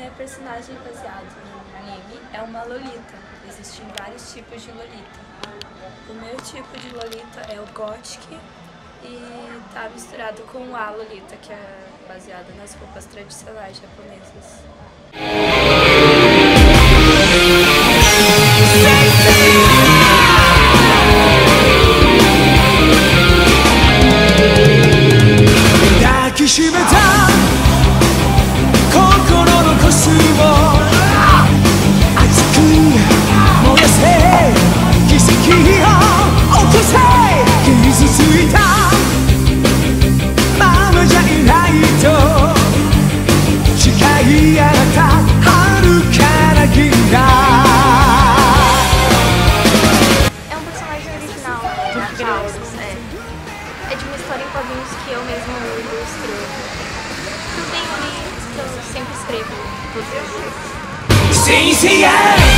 personagem baseado no anime é uma Lolita. Existem vários tipos de Lolita. O meu tipo de Lolita é o Gothic e tá misturado com a Lolita, que é baseada nas roupas tradicionais japonesas. É de uma história em quadrinhos que eu mesmo ilustro. Tudo bem ali, eu sempre escrevo todos os dias.